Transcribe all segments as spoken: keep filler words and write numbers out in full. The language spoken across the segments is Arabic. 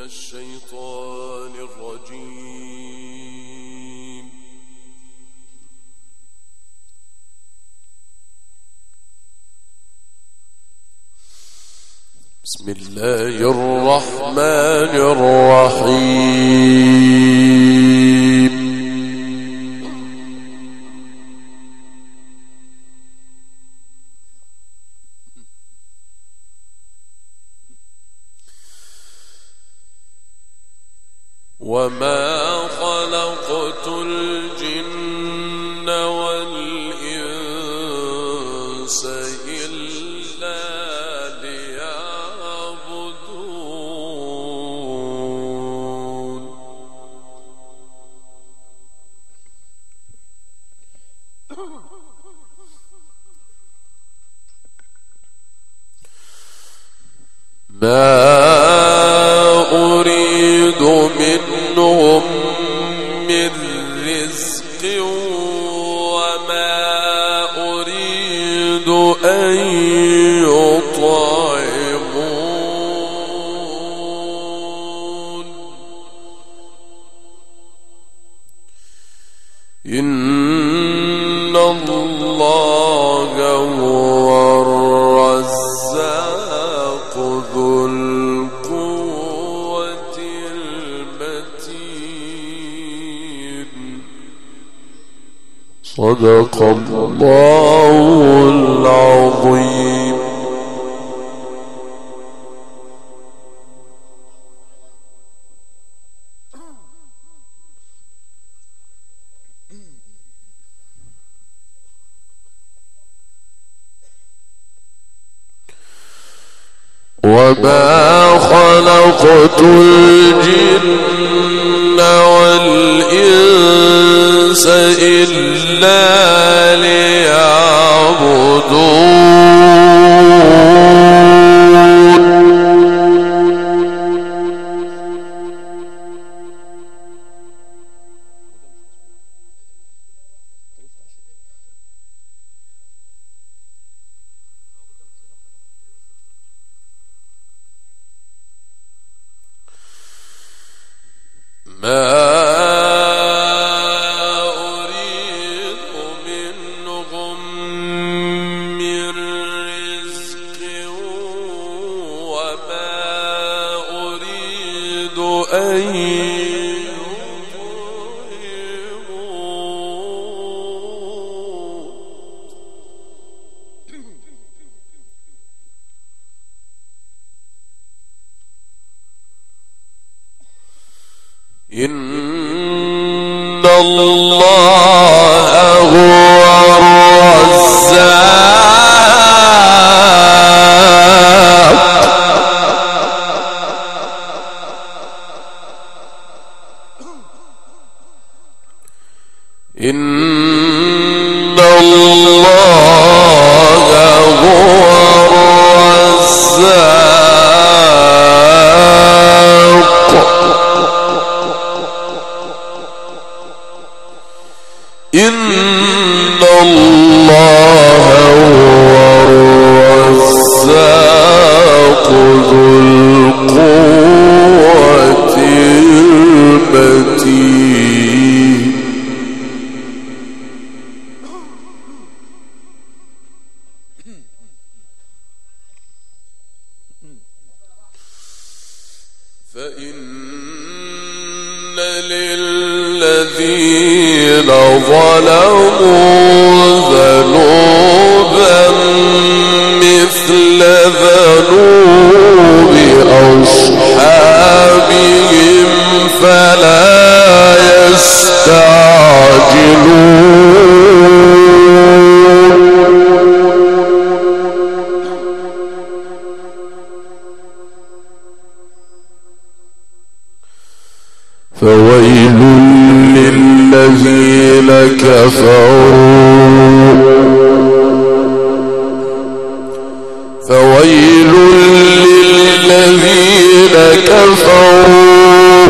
الشيطان الرجيم. بسم الله الرحمن الرحيم. وما خلقت الجن والإنس إلا ليعبدون. ما أريد منهم من رزق وما أريد أن يطعمون. إن الله هو الرزاق ذو القوة المتين. صدق الله العظيم. وما خلقت الجن والإنس إلا ليعبدون. ما أريد منهم من رزق وما أريد أن يطعمون. إن الله هو الرزاق. إن الله هو الرزاق. إن الله هو الرزاق ذو القوة المتين. فإن للذين ظلموا ذنوبا مثل ذنوب أصحابهم فلا يستعجلون. فويل للذين كفروا فويل للذين كفروا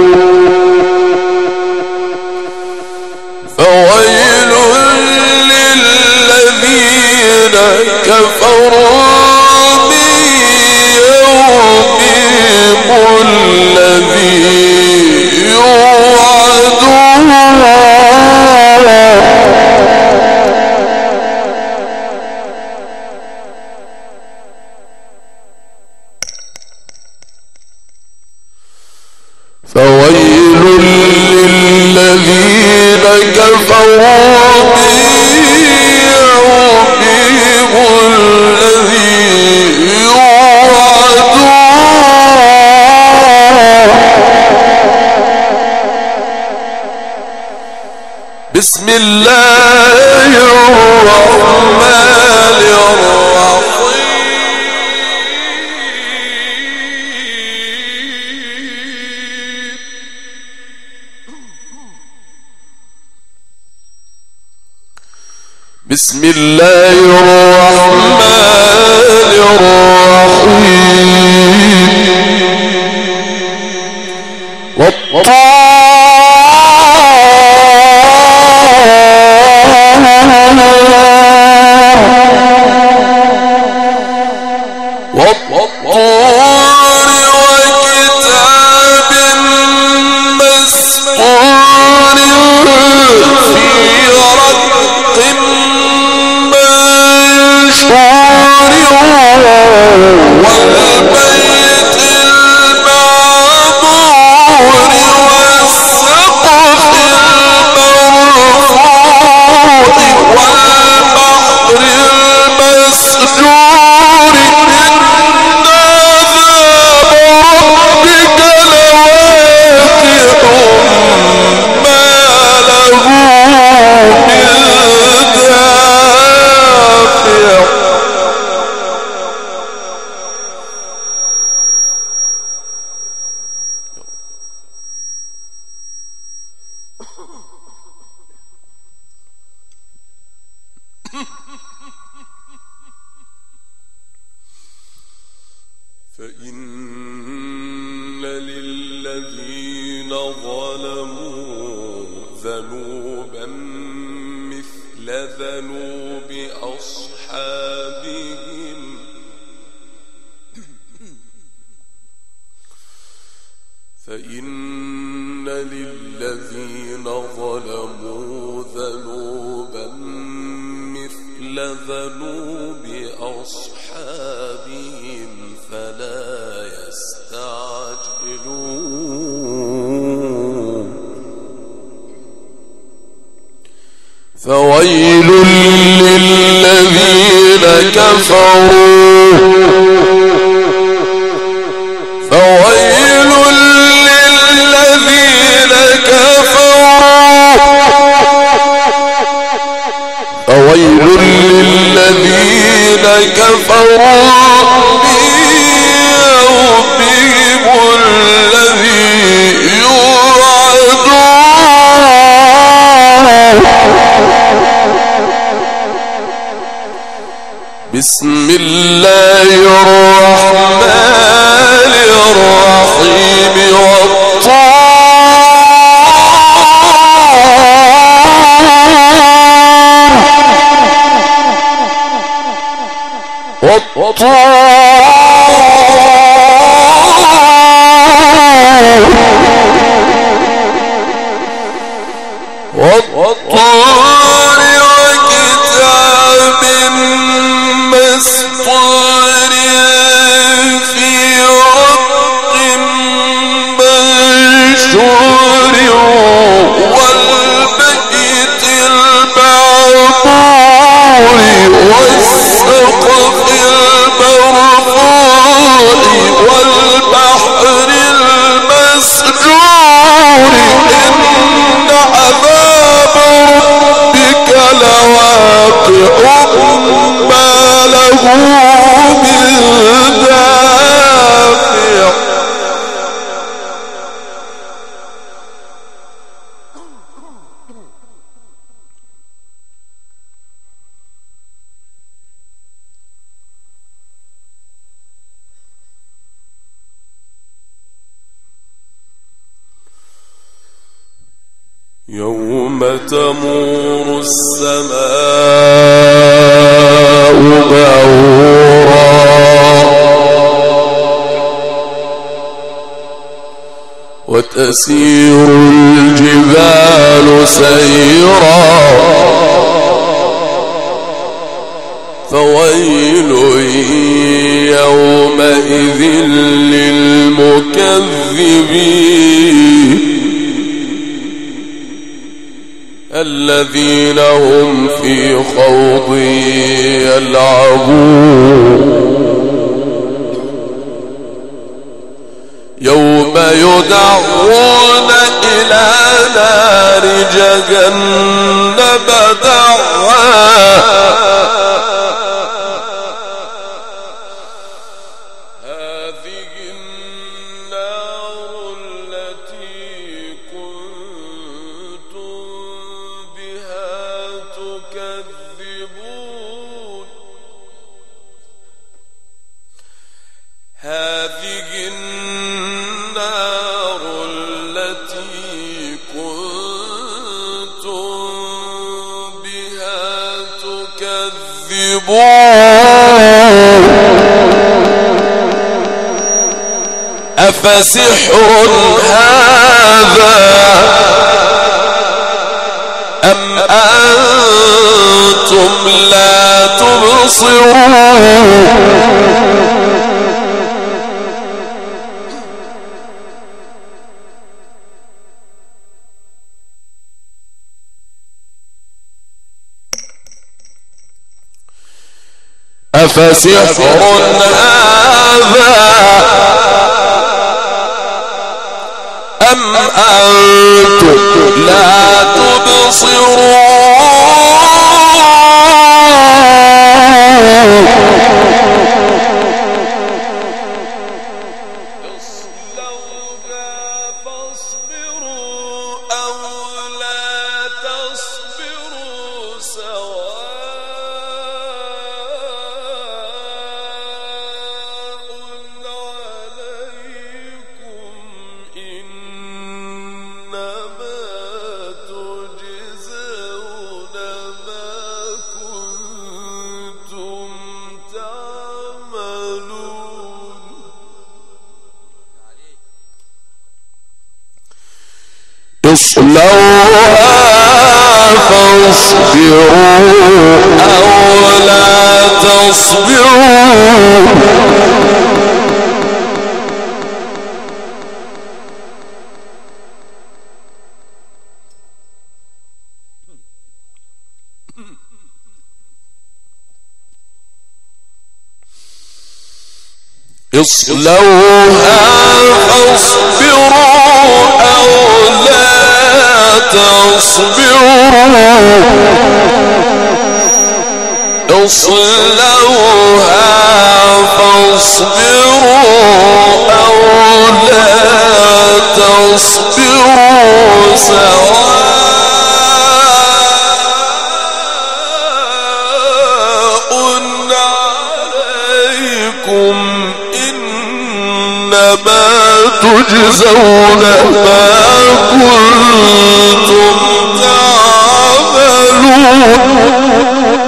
فويل للذين كفروا من يومهم للذين كفروا بيومهم الذي يوعدون بسم الله الرحمن الرحيم بسم الله الرحمن الرحيم فإن للذين ظلموا ذنوبا مثل ذنوب أصحابهم فإن للذين ظلموا ذنوبا مثل ذنوب أصحابهم فلا يستعجلون فويل للذين كفروا فويل للذين كفروا فويل للذين كفروا بيومهم الذي يوعدون بسم الله الرحمن الرحيم والطور وكتاب مسطور في رق منشور والبيت المعمور والسقف المرفوع والبحر المسجور إن عذاب ربك لواقع ما له من دافع يوم تمور السماء مورا وتسير الجبال سيرا فويل يومئذ للمكذبين الذين هم في خوض يلعبون يوم يدعون إلى نار جهنم دعا هذه النار التي كنتم بها تكذبون هذه النار التي كنتم بها تكذبون أفسحر هذا أم أنتم لا تبصرون أفسحر هذا أم أنتم لا تبصرون اصلوها فاصبروا أو لا تصبروا سواء عليكم إنما تجزون ما كنتم تعملون اصلوها فاصبروا أو لا تصبروا اصلوها فاصبروا أو لا تصبروا اصلوها فاصبروا أو لا تصبروا سواء عليكم إنما تجزون ما كنتم تعملون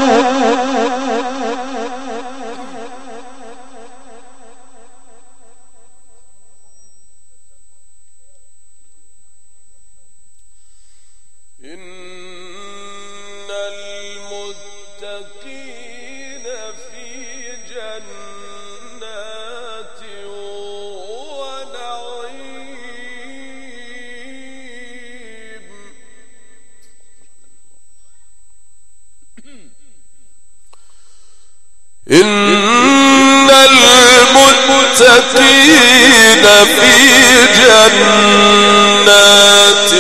إن المتقين في جنات ونعيم إن المتقين في جنات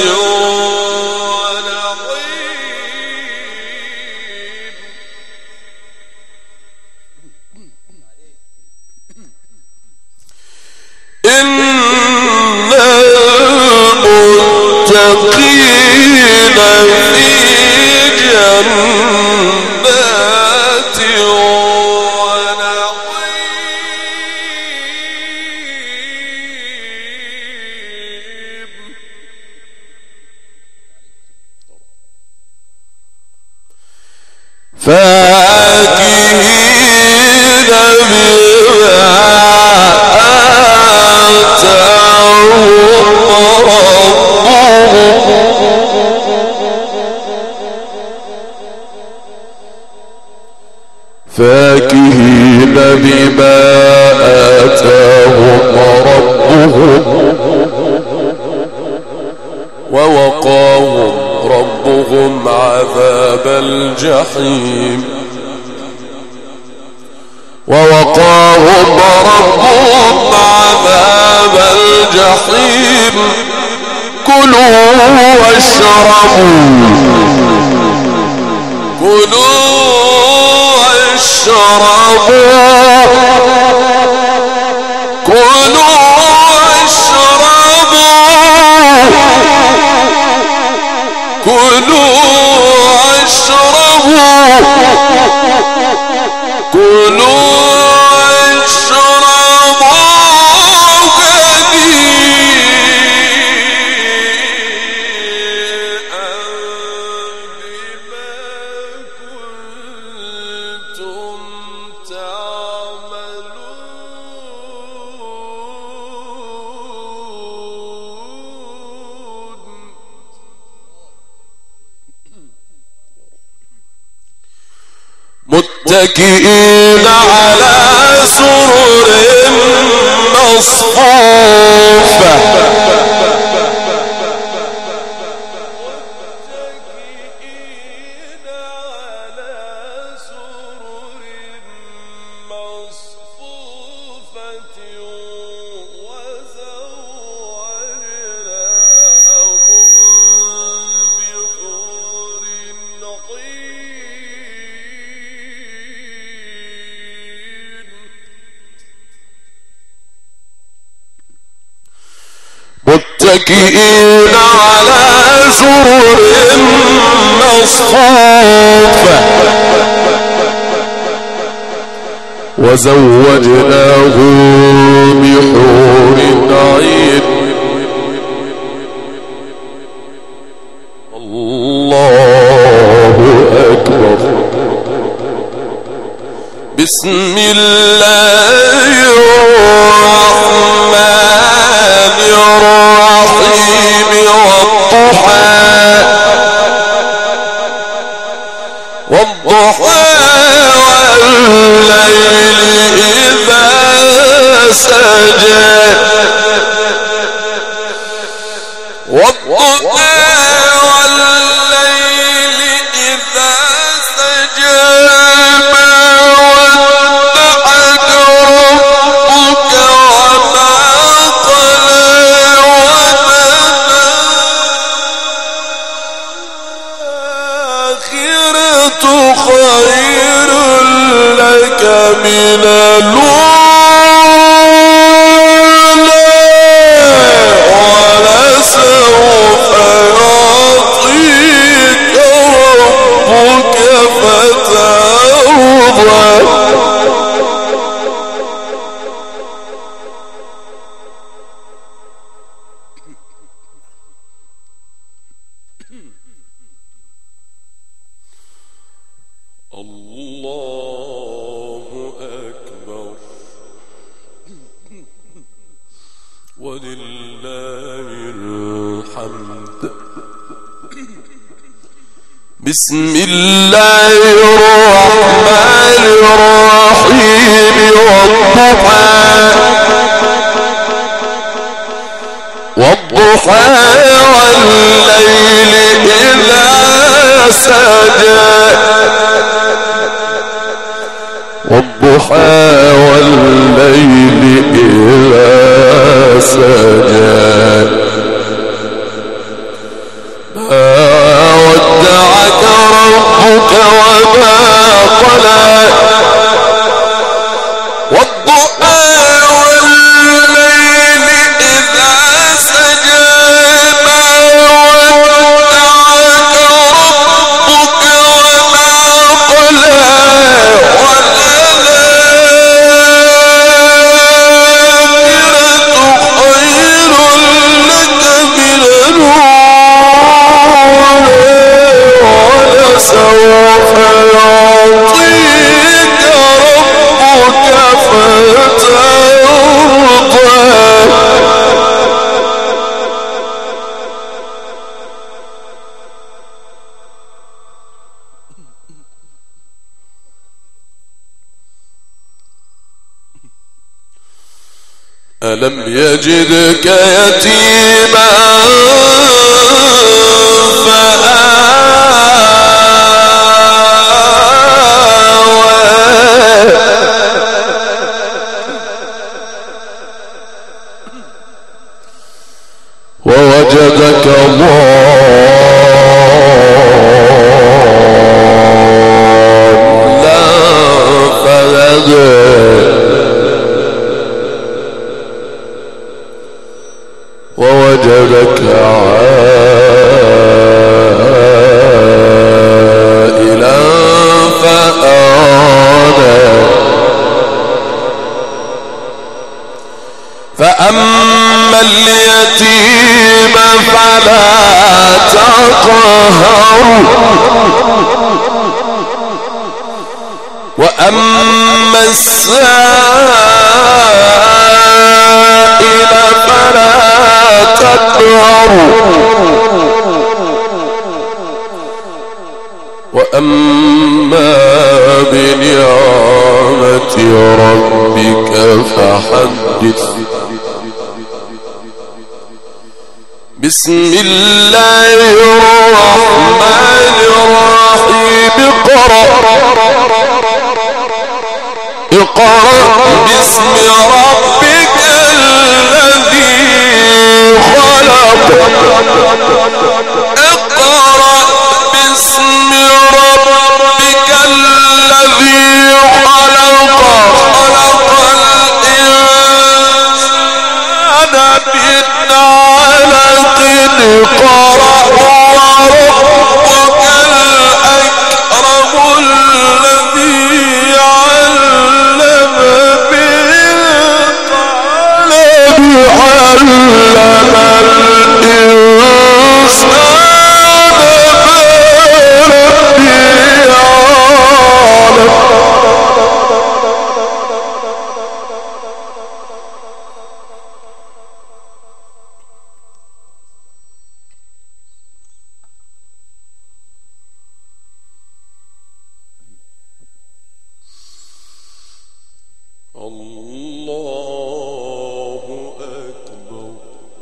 المتقين في جنات ونعيم فاكهين بما آتاهم فاكهين بما آتاهم ربهم ووقاهم ربهم عذاب الجحيم ووقاهم ربهم عذاب الجحيم كلوا واشربوا كلوا واشربوا كلوا واشربوا كلوا واشربوا كلوا متكئين على سرر مصفوفة متكئين على سرر مصفوفة وزوجناهم بحور متكئين على سرر مصفوفة وزوجناهم بحور عين الله أكبر. بسم الله الرحمن الرحيم والضحى والضحى والليل إذا سجى والضحى والليل إذا سجى ما ودعك ربك وما قلى والآخرة خير لك من الأولى ولسوف يعطيك ربك فترضى. الله أكبر ولله الحمد. بسم الله الرحمن الرحيم والضحى والضحى والليل إذا سجى والضحى والليل إذا سجى ما ودعك ربك وما قلى والضحى والليل إذا سجى ما ودعك ربك وما قلى سوف يعطيك ربك فترضى. ألم يجدك يتيما فآوى. ضالا فهدى ووجدك عائلا فأغنى فأما اليتيم فلا تقهر وأما السائل فلا تقهر وأما بنعمة ربك فحدث. بسم الله الرحمن الرحيم. اقرأ اقرأ باسم ربك الذي خلق. اقرأ باسم ربك الذي خلق. خلق الإنسان من علق. اقرأ وربك الأكرم الذي علم بالقلم. علم الإنسان الله أكبر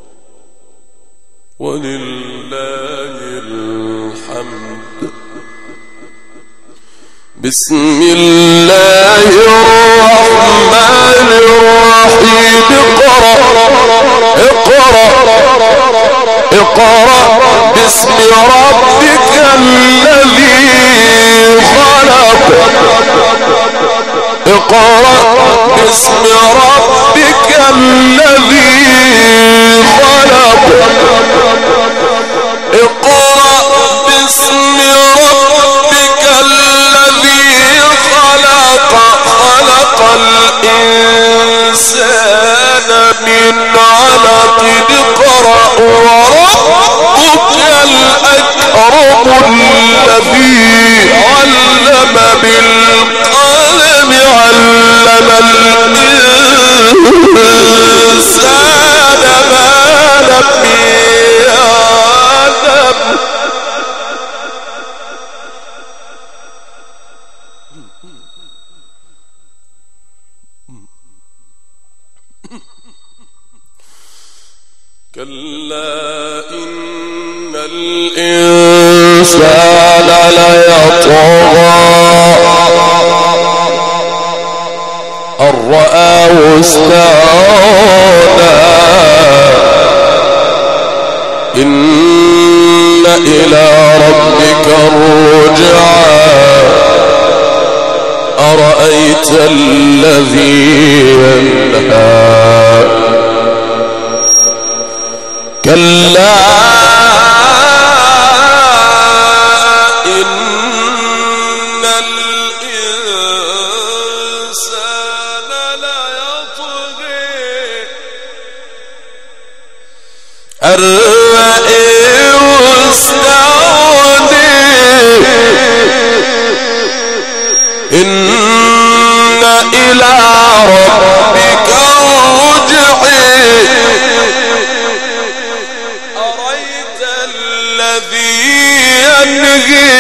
ولله الحمد. بسم الله الرحمن الرحيم. اقرأ اقرأ اقرأ باسم ربك الذي خلق. اقرأ باسم ربك الذي خلق. اقرأ باسم ربك الذي خلق. خلق الإنسان من علق. اقرأ وربك الأكرم الذي علم بالقلم. علم الإنسان ما لم يعلم. كلا إن الإنسان ليطغى أن رآه استغنى. إن إلى ربك الرجعى. أرأيت الذي ينهى. كلا إن الإنسان ليطغى أن رآه استغنى. إن إلى ربك الرجعى. أرأيت الذي ينهى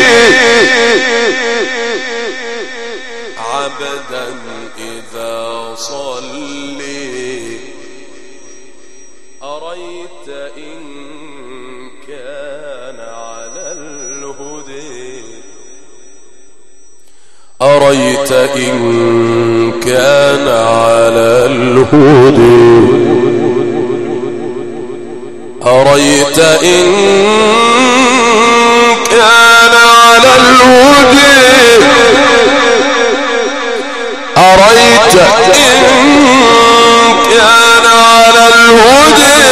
عبدا إذا صلى. أرأيت إن كان على الهدى. أرأيت إن كان على الهدى. أريت إن كان على الهدى أريت إن كان على الهدى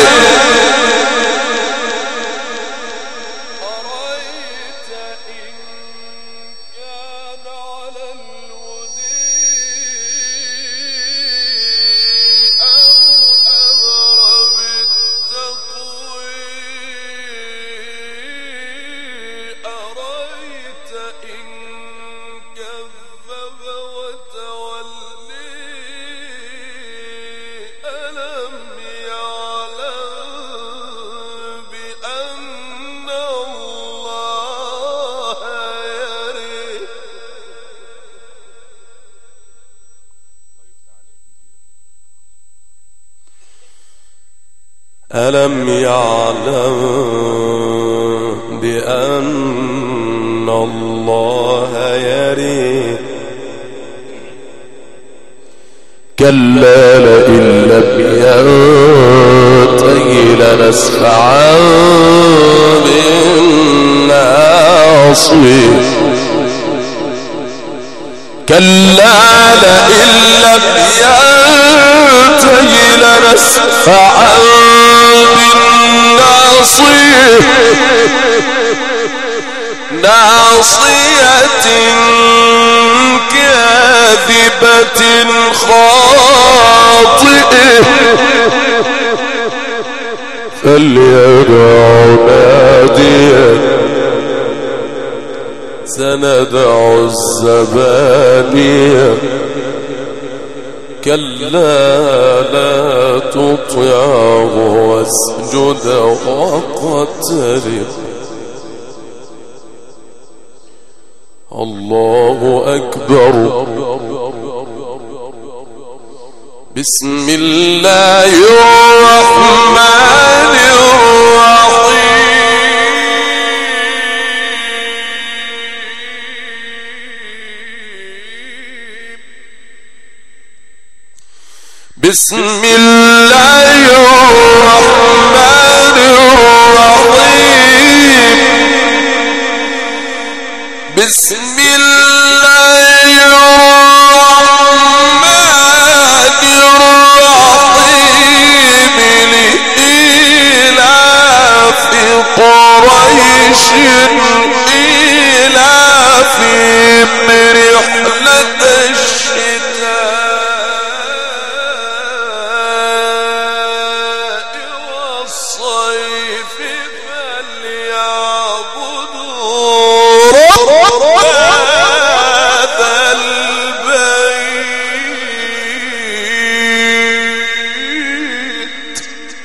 ألم يعلم بأن الله يرى كلا لئن لم ينته لنسفعا بالناصية كلا لئن لم ينته لنسفعا بالناصية ناصية كاذبة خاطئة فليدع ناديا سندع الزبانية كلا لا تطعه واسجد واقترب الله أكبر بسم الله الرحمن الرحيم بسم الله الرحمن الرحيم بسم الله الرحمن الرحيم لإيلاف قريش إيلافهم رحلة الشتاء والصيف فليعبدوا رب هذا البيت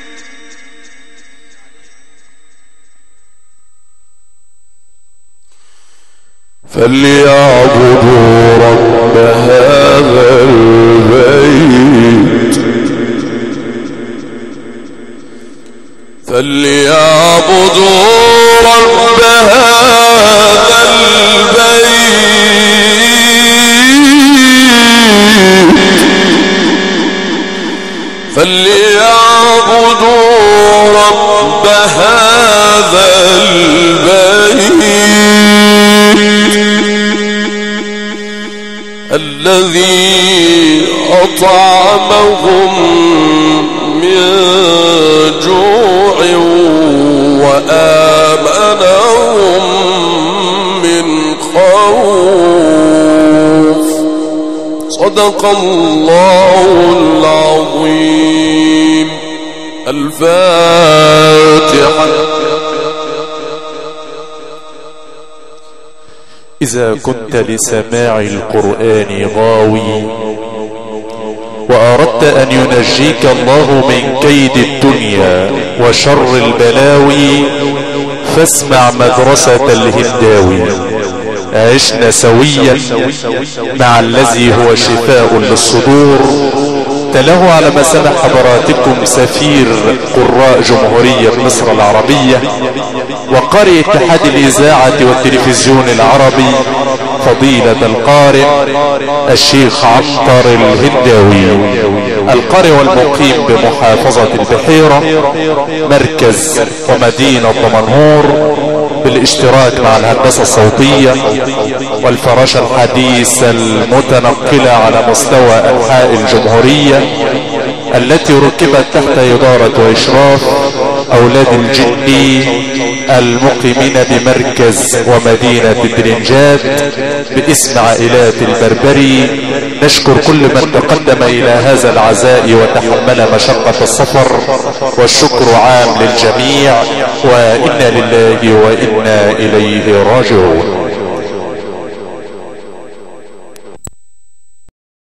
فليعبدوا رب هذا البيت فليعبدوا رب هذا البيت فليعبدوا رب هذا البيت الذي أطعمهم من جوع وآمنهم من خوف صدق الله العظيم الفاتحة. إذا كنت لسماع القرآن غاوي وأردت أن ينجيك الله من كيد الدنيا وشر البلاوي فاسمع مدرسة الهنداوي. عشنا سويا مع الذي هو شفاء للصدور. تلاه على مسامع حضراتكم سفير قراء جمهورية مصر العربية وقارئ اتحاد الإذاعة والتلفزيون العربي فضيلة القارئ الشيخ عنتر الهنداوي. القارئ والمقيم بمحافظة البحيرة مركز ومدينة دمنهور، بالاشتراك مع الهندسة الصوتية والفراشة الحديثة المتنقلة على مستوى أنحاء الجمهورية، التي ركبت تحت إدارة وإشراف أولاد الجني المقيمين بمركز ومدينة الدرنجات باسم عائلات البربري. نشكر كل من تقدم إلى هذا العزاء وتحمل مشقة السفر، والشكر عام للجميع، وإنا لله وإنا إليه راجعون.